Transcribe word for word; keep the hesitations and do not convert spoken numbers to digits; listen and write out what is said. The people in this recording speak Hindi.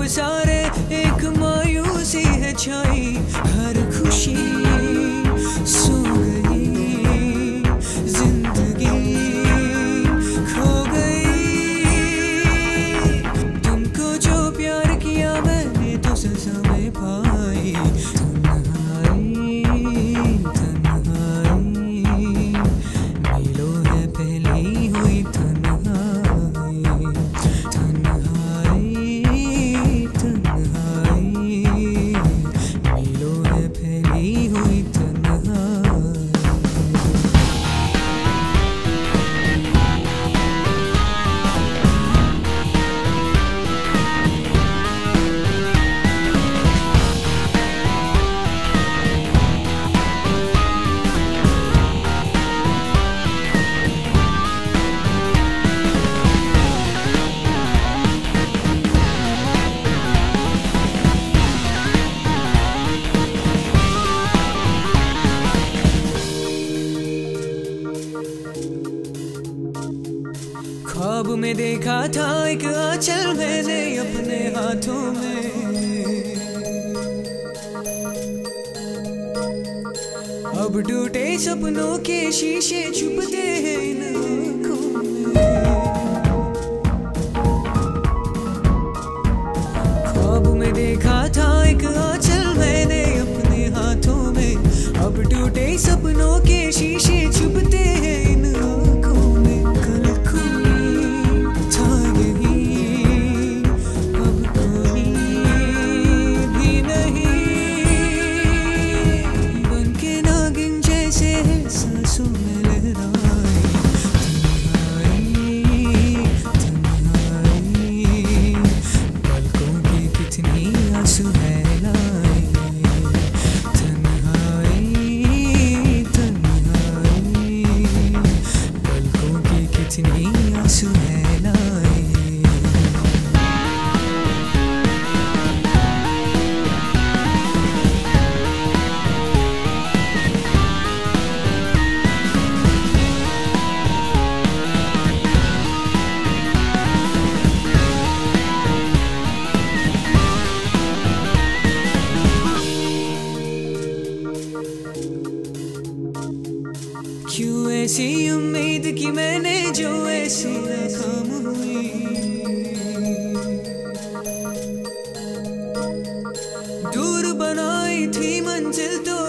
सारे एक मायूसी है छाई, हर खुशी सो गई, जिंदगी खो गई। तुमको जो प्यार किया मैंने तो सजा में पाई, तन्हाई तन्हाई मिलो है पहली हुई तन्हाई, तन्हाई तन्हाई मिलो है पहली हुई तन्हाई। ख्वाब में देखा था एक आंचल मैंने अपने हाथों में, अब टूटे सपनों के शीशे छुपते हैं इन आँखों में। ख्वाब में देखा था एक आंचल मैंने अपने हाथों में, अब टूटे सपनों के शीशे छुपते हैं इन आँखों में। कल कोई था यही, अब कोई भी नहीं, बन के नागिन जैसे है सांसों में लहराए, तन्हाई तन्हाई पलकों की कितनी आंसू है लाए, तन्हाई तन्हाई पलकों की कितनी आंसू है लाए। क्यों ऐसी उम्मीद की मैंने जो ऐसी नाकाम हुई, दूर बनाई थी मंजिल तो